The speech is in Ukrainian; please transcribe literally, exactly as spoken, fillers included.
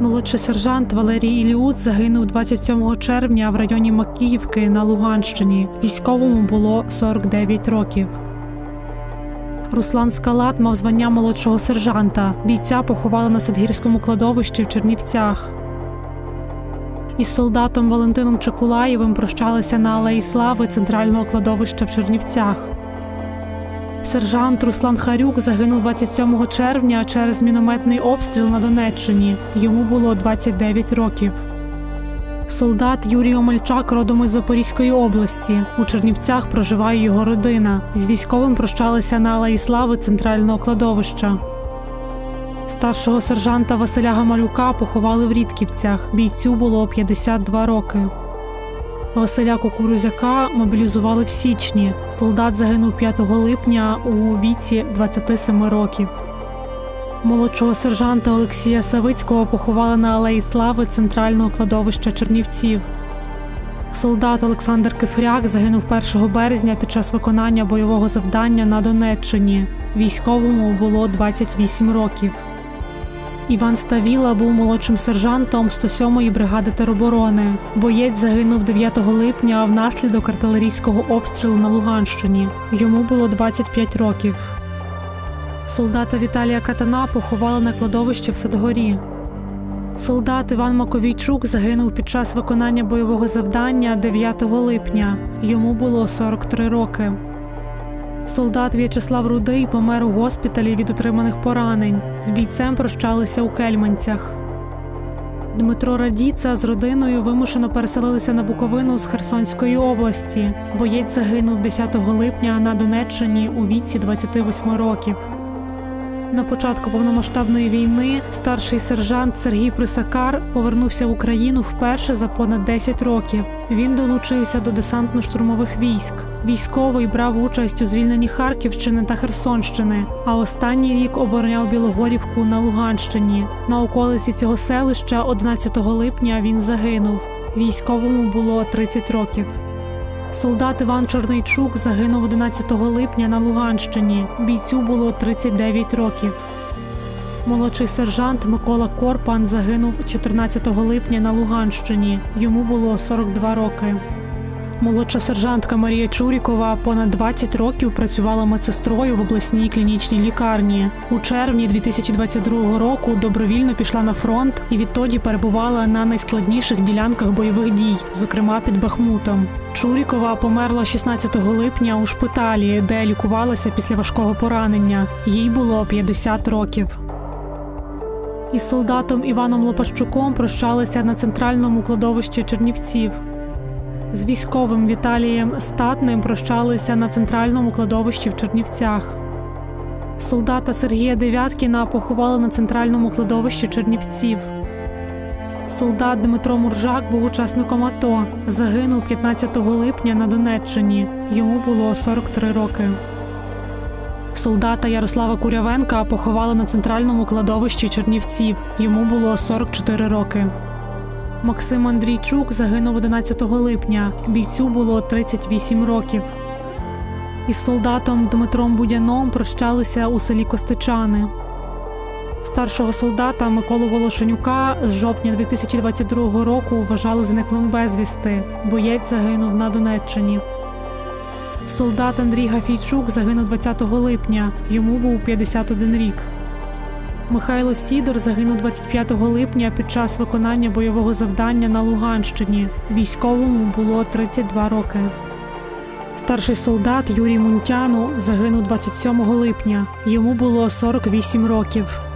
Молодший сержант Валерій Іліут загинув двадцять сьомого червня в районі Макіївки на Луганщині. Військовому було сорок дев'ять років. Руслан Скалат мав звання молодшого сержанта. Бійця поховали на Садгірському кладовищі в Чернівцях. Із солдатом Валентином Чекулаєвим прощалися на Алеї Слави Центрального кладовища в Чернівцях. Сержант Руслан Харюк загинув двадцять сьомого червня через мінометний обстріл на Донеччині. Йому було двадцять дев'ять років. Солдат Юрій Омельчак родом із Запорізької області. У Чернівцях проживає його родина. З військовим прощалися на Алеї Слави Центрального кладовища. Старшого сержанта Василя Гамалюка поховали в Рідківцях. Бійцю було п'ятдесят два роки. Василя Кукурузяка мобілізували в січні. Солдат загинув п'ятого липня у віці двадцяти семи років. Молодшого сержанта Олексія Савицького поховали на Алеї Слави Центрального кладовища Чернівців. Солдат Олександр Кифряк загинув першого березня під час виконання бойового завдання на Донеччині. Військовому було двадцять вісім років. Іван Ставіла був молодшим сержантом сто сьомої бригади тероборони. Боєць загинув дев'ятого липня внаслідок артилерійського обстрілу на Луганщині. Йому було двадцять п'ять років. Солдата Віталія Катана поховали на кладовищі в Садгорі. Солдат Іван Маковійчук загинув під час виконання бойового завдання дев'ятого липня. Йому було сорок три роки. Солдат В'ячеслав Рудий помер у госпіталі від отриманих поранень. З бійцем прощалися у Кельменцях. Дмитро Радіца з родиною вимушено переселилися на Буковину з Херсонської області. Боєць загинув десятого липня на Донеччині у віці двадцяти восьми років. На початку повномасштабної війни старший сержант Сергій Присакар повернувся в Україну вперше за понад десять років. Він долучився до десантно-штурмових військ. Військовий брав участь у звільненні Харківщини та Херсонщини, а останній рік обороняв Білогорівку на Луганщині. На околиці цього селища одинадцятого липня він загинув. Військовому було тридцять років. Солдат Іван Чорнийчук загинув одинадцятого липня на Луганщині. Бійцю було тридцять дев'ять років. Молодший сержант Микола Корпан загинув чотирнадцятого липня на Луганщині. Йому було сорок два роки. Молодша сержантка Марія Чурікова понад двадцять років працювала медсестрою в обласній клінічній лікарні. У червні дві тисячі двадцять другого року добровільно пішла на фронт і відтоді перебувала на найскладніших ділянках бойових дій, зокрема під Бахмутом. Чурікова померла шістнадцятого липня у шпиталі, де лікувалася після важкого поранення. Їй було п'ятдесят років. Із солдатом Іваном Лопащуком прощалися на Центральному кладовищі Чернівців. З військовим Віталієм Статним прощалися на Центральному кладовищі в Чернівцях. Солдата Сергія Дев'яткіна поховали на Центральному кладовищі Чернівців. Солдат Дмитро Муржак був учасником АТО. Загинув п'ятнадцятого липня на Донеччині. Йому було сорок три роки. Солдата Ярослава Курявенка поховали на Центральному кладовищі Чернівців. Йому було сорок чотири роки. Максим Андрійчук загинув одинадцятого липня. Бійцю було тридцять вісім років. Із солдатом Дмитром Будяном прощалися у селі Костичани. Старшого солдата Миколу Волошенюка з жовтня дві тисячі двадцять другого року вважали зниклим безвісти. Боєць загинув на Донеччині. Солдат Андрій Гафійчук загинув двадцятого липня. Йому був п'ятдесят один рік. Михайло Сідор загинув двадцять п'ятого липня під час виконання бойового завдання на Луганщині. Військовому було тридцять два роки. Старший солдат Юрій Мунтяну загинув двадцять сьомого липня. Йому було сорок вісім років.